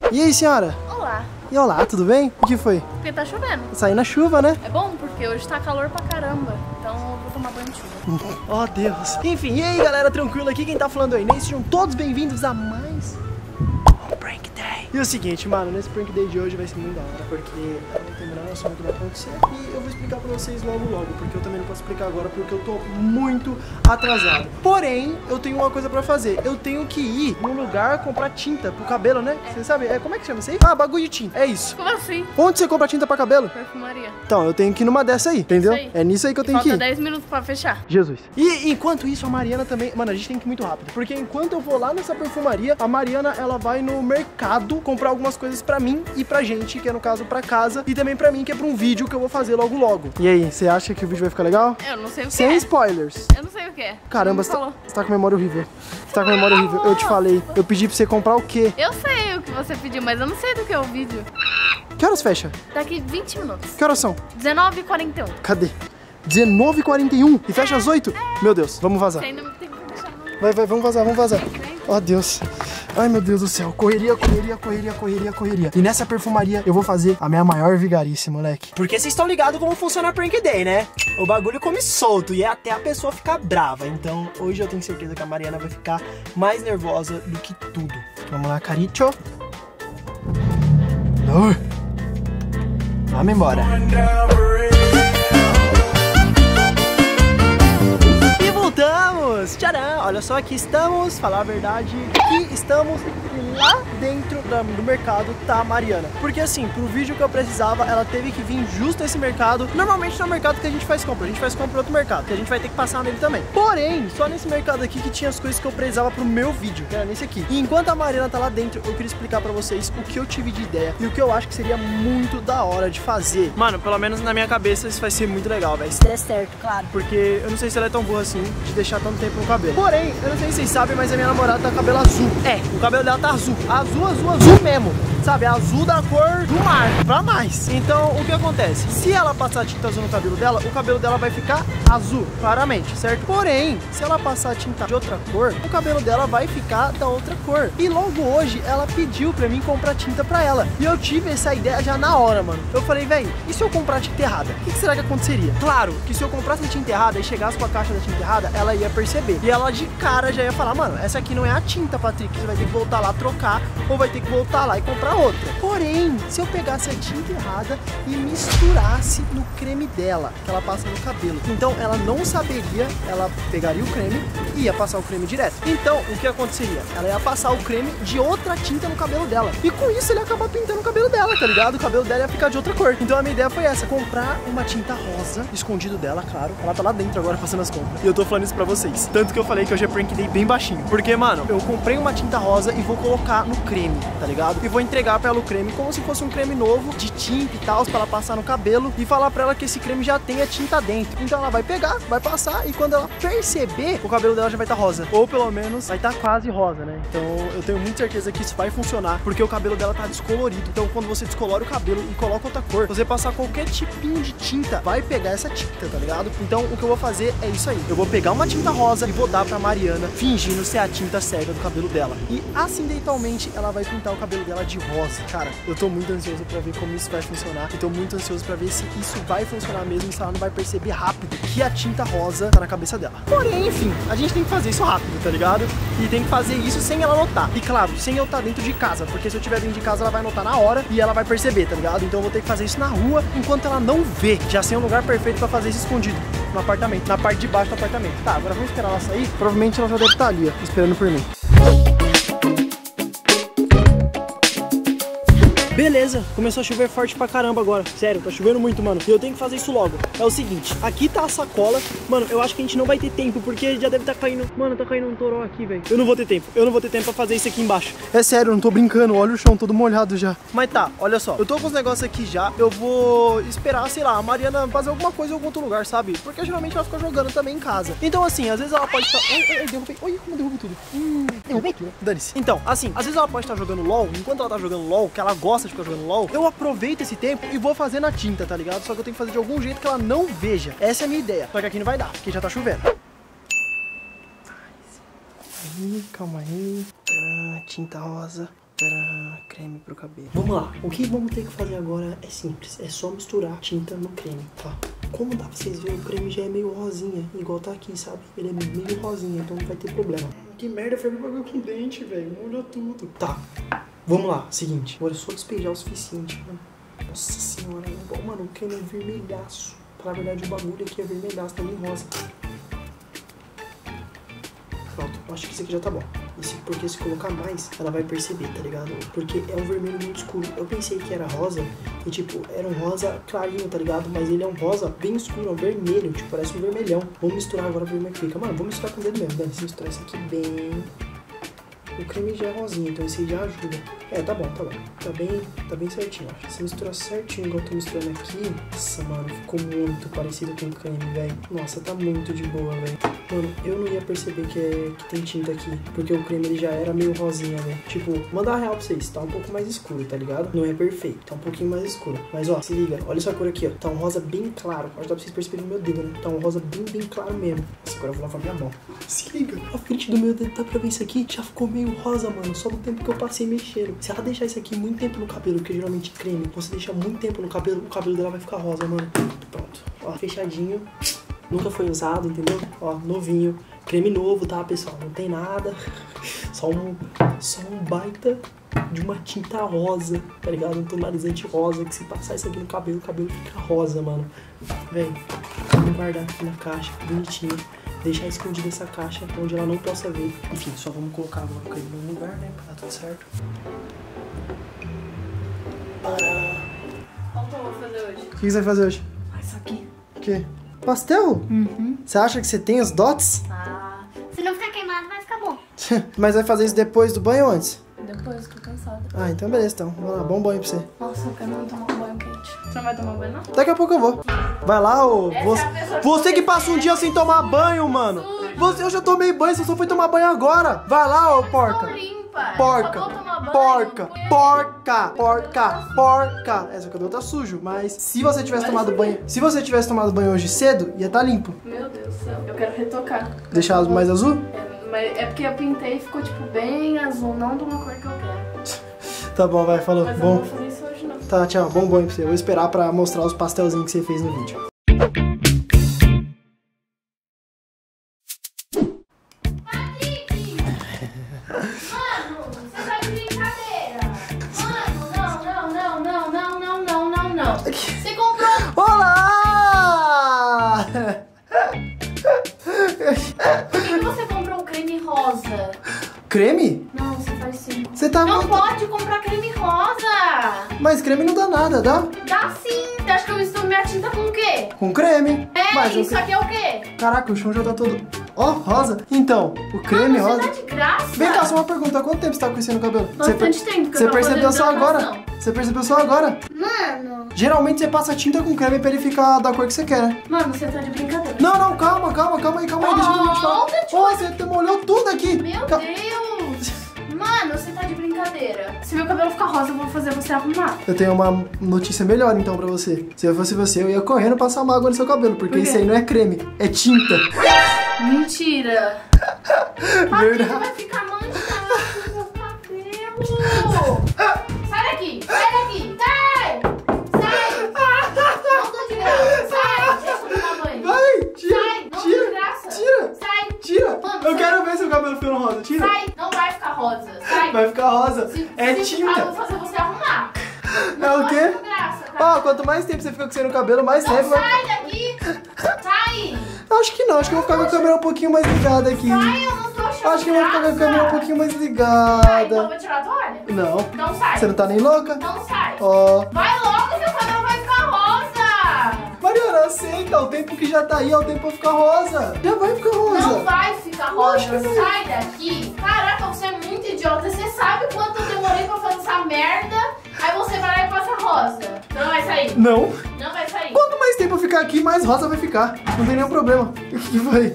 E aí, senhora? Olá. E olá, tudo bem? O que foi? Porque tá chovendo. Saí na chuva, né? É bom porque hoje tá calor pra caramba. Então eu vou tomar banho de chuva. Oh, Deus. Enfim, e aí, galera, tranquilo aqui? Quem tá falando é o Inês. Sejam todos bem-vindos a mais um Prank Day. E é o seguinte, mano, nesse Prank Day de hoje vai ser muito da hora, porque eu não tenho a menor noção do que vai acontecer. E eu vou explicar pra vocês logo, porque eu também não posso explicar agora, porque eu tô muito atrasado. Porém, eu tenho uma coisa pra fazer. Eu tenho que ir num lugar comprar tinta pro cabelo, né? Você sabe? Como é que chama isso aí? Ah, bagulho de tinta. É isso. Como assim? Onde você compra tinta pra cabelo? Perfumaria. Então, eu tenho que ir numa dessa aí, entendeu? Isso aí. É nisso aí que eu tenho que ir. Falta 10 minutos pra fechar. Jesus. E enquanto isso, a Mariana também... Mano, a gente tem que ir muito rápido. Porque enquanto eu vou lá nessa perfumaria, a Mariana, ela vai no mercado comprar algumas coisas pra mim e pra gente, que é no caso pra casa. E também pra mim, que é pra um vídeo que eu vou fazer logo logo. E aí, você acha que o vídeo vai ficar legal? Eu não sei o que Sem é. spoilers. Eu não sei o que é. Caramba, Você falou. você tá com memória horrível. Você tá com memória horrível. Eu te falei. Eu pedi pra você comprar o quê? Eu sei o que você pediu, mas eu não sei do que é o vídeo. Que horas fecha? Daqui 20 minutos. Que horas são? 19h41. Cadê? 19h41 e fecha às 8? Meu Deus, vamos vazar. Você ainda não tem que deixar no... Vai, vamos vazar, vamos vazar. Oh, Deus. Ai, meu Deus do céu. Correria. E nessa perfumaria eu vou fazer a minha maior vigarice, moleque. Porque vocês estão ligados como funciona a Prank Day, né? O bagulho come solto e é até a pessoa ficar brava. Então, hoje eu tenho certeza que a Mariana vai ficar mais nervosa do que tudo. Vamos lá, Caricho. Vamos embora. E voltamos! Tcharam! Olha só, aqui estamos, falar a verdade, aqui estamos lá dentro do mercado tá a Mariana. Porque assim, pro vídeo que eu precisava, ela teve que vir justo nesse mercado. Normalmente não é o mercado que a gente faz compra, a gente faz compra em outro mercado, que a gente vai ter que passar nele também. Porém, só nesse mercado aqui que tinha as coisas que eu precisava pro meu vídeo, que era nesse aqui. E enquanto a Mariana tá lá dentro, eu queria explicar pra vocês o que eu tive de ideia e o que eu acho que seria muito da hora de fazer. Mano, pelo menos na minha cabeça isso vai ser muito legal, velho. Se der certo, claro. Porque eu não sei se ela é tão burra assim de deixar tanto tempo no cabelo. Porém, eu não sei se vocês sabem, mas a minha namorada tá com cabelo azul. O cabelo dela tá azul. Azul mesmo. Sabe, azul da cor do mar, pra mais. Então, o que acontece? Se ela passar tinta azul no cabelo dela, o cabelo dela vai ficar azul, claramente, certo? Porém, se ela passar tinta de outra cor, o cabelo dela vai ficar da outra cor. E logo hoje, ela pediu pra mim comprar tinta pra ela. E eu tive essa ideia já na hora, mano. Eu falei, velho, e se eu comprar tinta errada? O que será que aconteceria? Claro, que se eu comprasse a tinta errada e chegasse com a caixa da tinta errada, ela ia perceber. E ela de cara já ia falar, mano, essa aqui não é a tinta, Patrick. Você vai ter que voltar lá trocar, ou vai ter que voltar lá e comprar outra. Porém, se eu pegasse a tinta errada e misturasse no creme dela, que ela passa no cabelo, então ela não saberia, ela pegaria o creme e ia passar o creme direto. Então, o que aconteceria? Ela ia passar o creme de outra tinta no cabelo dela. E com isso ele ia acabar pintando o cabelo dela, tá ligado? O cabelo dela ia ficar de outra cor. Então a minha ideia foi essa, comprar uma tinta rosa, escondido dela, claro. Ela tá lá dentro agora fazendo as compras. E eu tô falando isso pra vocês. Tanto que eu falei que hoje é Prank Day bem baixinho. Porque, mano, eu comprei uma tinta rosa e vou colocar no creme, tá ligado? E vou entregar pra ela o creme como se fosse um creme novo de tinta e tal, pra ela passar no cabelo e falar pra ela que esse creme já tem a tinta dentro. Então ela vai pegar, vai passar e quando ela perceber, o cabelo dela já vai estar rosa. Ou pelo menos vai estar quase rosa, né? Então eu tenho muita certeza que isso vai funcionar, porque o cabelo dela tá descolorido. Então quando você descolora o cabelo e coloca outra cor, você passar qualquer tipinho de tinta, vai pegar essa tinta, tá ligado? Então o que eu vou fazer é isso aí. Eu vou pegar uma tinta rosa e vou dar pra Mariana, fingindo ser a tinta certa do cabelo dela. E acidentalmente ela vai pintar o cabelo dela de rosa. Cara, eu tô muito ansioso pra ver como isso vai funcionar. Eu tô muito ansioso pra ver se isso vai funcionar mesmo, se ela não vai perceber rápido que a tinta rosa tá na cabeça dela. Porém, enfim, a gente tem que fazer isso rápido, tá ligado? E tem que fazer isso sem ela notar. E claro, sem eu estar dentro de casa, porque se eu estiver dentro de casa ela vai notar na hora e ela vai perceber, tá ligado? Então eu vou ter que fazer isso na rua enquanto ela não vê. Já sei um lugar perfeito pra fazer isso escondido. No apartamento, na parte de baixo do apartamento. Tá, agora vamos esperar ela sair. Provavelmente ela já deve estar ali, ó, esperando por mim. Beleza, começou a chover forte pra caramba agora. Sério, tá chovendo muito, mano. E eu tenho que fazer isso logo. É o seguinte, aqui tá a sacola. Mano, eu acho que a gente não vai ter tempo, porque já deve tá caindo... Mano, tá caindo um toró aqui, velho. Eu não vou ter tempo pra fazer isso aqui embaixo. É sério, eu não tô brincando. Olha o chão todo molhado já. Mas tá, olha só. Eu tô com os negócios aqui já. Eu vou esperar, sei lá, a Mariana fazer alguma coisa em algum outro lugar, sabe? Porque geralmente ela fica jogando também em casa. Então assim, às vezes ela pode estar... Ai, derrubei. Oi, como derrubei tudo. Derrubei tudo. Dane-se. Então, assim, às vezes ela pode estar jogando LOL. Enquanto ela tá jogando LOL, que ela gosta de ficar jogando LOL, eu aproveito esse tempo e vou fazer na tinta, tá ligado? Só que eu tenho que fazer de algum jeito que ela não veja. Essa é a minha ideia. Só que aqui não vai dar, porque já tá chovendo. Calma aí. Tinta rosa. Tcharam, creme pro cabelo. Vamos lá, o que vamos ter que fazer agora é simples. É só misturar tinta no creme, tá? Como dá pra vocês verem, o creme já é meio rosinha, igual tá aqui, sabe? Ele é meio rosinha, então não vai ter problema. Que merda, foi meu bagulho com dente, velho. Molhou tudo. Tá, vamos lá, seguinte. Agora é só despejar o suficiente, mano. Nossa senhora, mano, o creme é vermelhaço. Pra verdade, o bagulho aqui é vermelhaço, tá meio rosa. Pronto, acho que isso aqui já tá bom. Porque se colocar mais, ela vai perceber, tá ligado? Porque é um vermelho muito escuro. Eu pensei que era rosa e, tipo, era um rosa clarinho, tá ligado? Mas ele é um rosa bem escuro, é um vermelho, tipo, parece um vermelhão. Vamos misturar agora pra ver como é que fica. Mano, vamos misturar com o dedo mesmo, né? Se misturar isso aqui bem... O creme já é rosinha, então esse aí já ajuda. É, tá bom, tá bom. Tá bem certinho, ó. Se misturar certinho igual eu tô misturando aqui... Nossa, mano, ficou muito parecido com o creme, velho. Nossa, tá muito de boa, velho. Mano, eu não ia perceber que tem tinta aqui, porque o creme ele já era meio rosinha, velho. Tipo, mandar a real pra vocês, tá um pouco mais escuro, tá ligado? Não é perfeito, tá um pouquinho mais escuro. Mas, ó, se liga, olha essa cor aqui, ó. Tá um rosa bem claro. Acho que dá pra vocês perceberem no meu dedo, né? Tá um rosa bem claro mesmo. Nossa, agora eu vou lavar minha mão. Se liga, a frente do meu dedo, dá pra ver isso aqui? Já ficou meio rosa, mano, só no tempo que eu passei mexendo. Se ela deixar isso aqui muito tempo no cabelo, porque geralmente creme, você deixa muito tempo no cabelo, o cabelo dela vai ficar rosa, mano. Pronto, ó, fechadinho. Nunca foi usado, entendeu? Ó, novinho. Creme novo, tá, pessoal? Não tem nada. Só um baita de uma tinta rosa, tá ligado? Um tonalizante rosa, que se passar isso aqui no cabelo, o cabelo fica rosa, mano. Vem, vamos guardar aqui na caixa, bonitinho. Deixar escondida essa caixa, onde ela não possa ver. Enfim, só vamos colocar agora o creme no lugar, né? Pra dar tudo certo. Qual que eu vou fazer hoje? O que você vai fazer hoje? Isso aqui. O quê? Pastel? Uhum. Você acha que você tem os dots? Ah, se não ficar queimado, vai ficar bom. Mas vai fazer isso depois do banho ou antes? Depois, tô cansada. Ah, então beleza, então. Vamos lá, bom banho pra você. Nossa, eu quero muito tomar um banho quente. Você não vai tomar banho, não? Daqui a pouco eu vou. Vai lá, ô. Você que passa um dia sem tomar banho, mano. Eu já tomei banho, você só foi tomar banho agora. Vai lá, ô porca. Porca, porca, porca, porca, porca. Seu cabelo tá sujo, mas se você tivesse tomado banho, hoje cedo, ia tá limpo. Meu Deus do céu, eu quero retocar. Deixar mais azul? É porque eu pintei e ficou tipo bem azul, não de uma cor que eu quero. Tá bom, vai, falou. Mas bom. eu não vou fazer isso hoje, não. Tá, tchau, bom banho pra você. Eu vou esperar pra mostrar os pastelzinhos que você fez no vídeo. Você comprou... Olá! Por que você comprou um creme rosa? Creme? Não, você faz sim. Você tá... Não pode comprar creme rosa! Mas creme não dá nada, dá? Dá sim! Você acha que eu misturo minha tinta com o quê? Com creme. É, mas isso aqui é o quê? Caraca, o chão já tá todo... Ó, rosa. Então, o creme rosa... Você tá de graça? Vem cá, só uma pergunta. Há quanto tempo você tá com isso aí no cabelo? Bastante tempo, que Você eu tava percebeu fazendo só agora? hidratação. Você percebeu só agora? Mano... Geralmente você passa tinta com creme pra ele ficar da cor que você quer, né? Mano, você tá de brincadeira. Não, calma aí, deixa eu te falar. Ó, você molhou tudo aqui. Meu Deus! Mano, você tá de brincadeira. Se meu cabelo ficar rosa, eu vou fazer você arrumar. Eu tenho uma notícia melhor então pra você. Se eu fosse você, eu ia correndo passar uma água no seu cabelo, porque isso aí não é creme, é tinta. Mentira! Verdade. Vai ficar manchado no meu cabelo! Sai daqui! Sai daqui! Sai! Sai! Não tô de graça! Sai! Deixa eu tomar banho! Vai, tira! Sai! Não tô Tira! de graça! Tira! Sai! Tira! Mano, Eu sai. quero ver seu cabelo ficando rosa, tira! Sai! Não vai ficar rosa! Sai! Vai ficar rosa, é se ficar, eu tinta! vou fazer você arrumar! É o quê? Não graça, cara. Ó, quanto mais tempo você fica com você no cabelo, mais Não tempo vai... sai daqui! Sai! Acho que não, acho que eu vou ficar com a câmera um pouquinho mais ligada aqui. Sai, eu não tô achando Acho que eu vou ficar com a graça. câmera um pouquinho mais Sai, então eu ligada. vou tirar a toalha? Não. Então sai! Você não tá nem louca? Então sai! Ó. Vai logo, seu cabelo vai ficar rosa! Mariana, aceita, o tempo que já tá aí é o tempo pra ficar rosa. Já vai ficar rosa. Não vai ficar Lógico rosa, que não. sai daqui! Caraca, você é muito idiota, você sabe quanto eu demorei pra fazer essa merda, aí você vai lá e passa rosa. Então não vai sair. Não. Não vai sair. Quanto mais tempo eu ficar aqui, mais rosa vai ficar. Não tem nenhum problema. O que foi?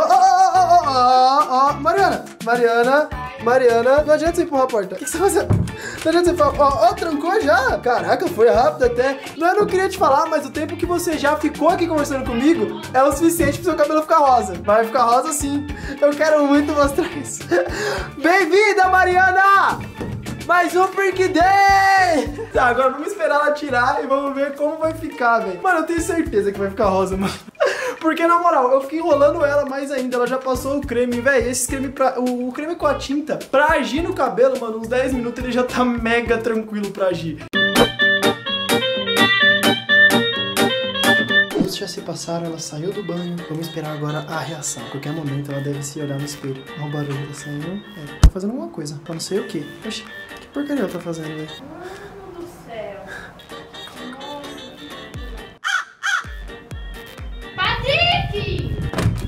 Ó, Mariana, não adianta você empurrar a porta. O que você vai fazer? Não adianta você falar, ó, trancou já? Caraca, foi rápido até. Eu não queria te falar, mas o tempo que você já ficou aqui conversando comigo é o suficiente pro seu cabelo ficar rosa. Vai ficar rosa sim. Eu quero muito mostrar isso. Bem-vinda, Mariana! Mais um Prank Day! Tá, agora vamos esperar ela tirar e vamos ver como vai ficar, velho. Mano, eu tenho certeza que vai ficar rosa, mano. Porque, na moral, eu fiquei enrolando ela mais ainda. Ela já passou o creme, velho. Esse creme, o creme com a tinta, pra agir no cabelo, mano, uns 10 minutos ele já tá mega tranquilo pra agir. Já se passaram, ela saiu do banho. Vamos esperar agora a reação. A qualquer momento ela deve se olhar no espelho. Olha o barulho, tá saindo. Tá fazendo alguma coisa. Eu não sei o que. Oxi, que porcaria ela tá fazendo, velho? Mano do céu. Patrick!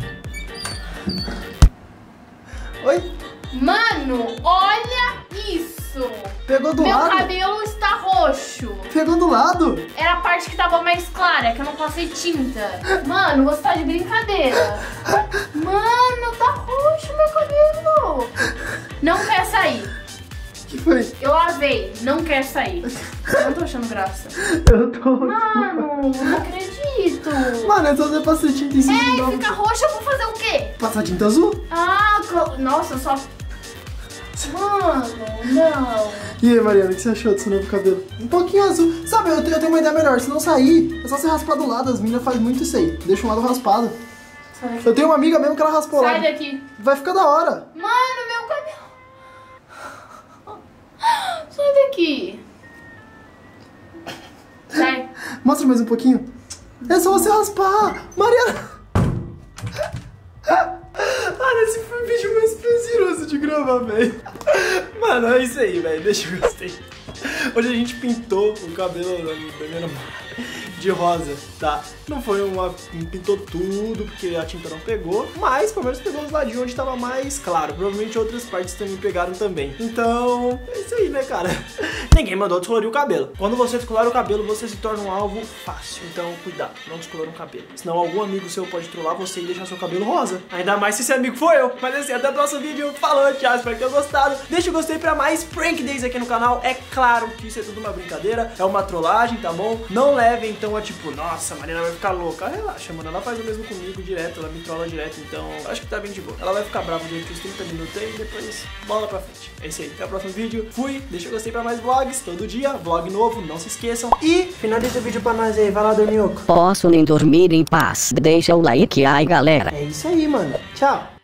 Oi? Mano, olha isso! Pegou do Meu lado? Meu cabelo está roxo. Pegou do lado? Era a parte que tava mais clara, que eu não passei tinta. Mano, você tá de brincadeira. Mano, tá roxo meu cabelo. Não quer sair. Que foi? Eu lavei, não quer sair. Eu não tô achando graça. Eu tô... Mano, não acredito. Mano, é só você passar tinta em cima de novo. Fica roxo, eu vou fazer o quê? Passar tinta azul? Ah, nossa, eu só... Mano, não. E aí, Mariana, o que você achou desse novo cabelo? Um pouquinho azul. Sabe, eu tenho uma ideia melhor. Se não sair, é só você raspar do lado. As meninas fazem muito isso aí. Deixa um lado raspado. Eu tenho uma amiga mesmo que ela raspou lá. Sai daqui. Vai ficar da hora. Mano, meu cabelo. Sai daqui. Sai. Mostra mais um pouquinho. É só você raspar. Mariana. Cara, esse foi o vídeo mais prazeroso de gravar, velho. Mano, é isso aí, velho. Deixa eu gostei. Hoje a gente pintou o cabelo da minha namorada de rosa, tá? Não foi não pintou tudo, porque a tinta não pegou, mas pelo menos pegou os ladinhos onde tava mais claro. Provavelmente outras partes também pegaram também. Então, é isso aí, né, cara? Ninguém mandou descolorir o cabelo. Quando você descolora o cabelo, você se torna um alvo fácil. Então, cuidado, não descolora o cabelo. Senão algum amigo seu pode trollar você e deixar seu cabelo rosa. Ainda mais se esse amigo for eu. Mas assim, até o próximo vídeo. Falou, tchau, espero que tenham gostado. Deixa o gostei pra mais Prank Days aqui no canal. É claro que isso é tudo uma brincadeira, é uma trollagem, tá bom? Não levem então a tipo, nossa, a Mariana vai ficar louca. Relaxa, mano, ela faz o mesmo comigo direto, ela me trola direto, então acho que tá bem de boa. Ela vai ficar brava durante os 30 minutos aí e depois bola pra frente. É isso aí, até o próximo vídeo. Fui, deixa o gostei pra mais vlogs, todo dia, vlog novo, não se esqueçam. E finaliza o vídeo pra nós aí, vai lá, Dorminhoco. Posso nem dormir em paz. Deixa o like aí, galera. É isso aí, mano. Tchau.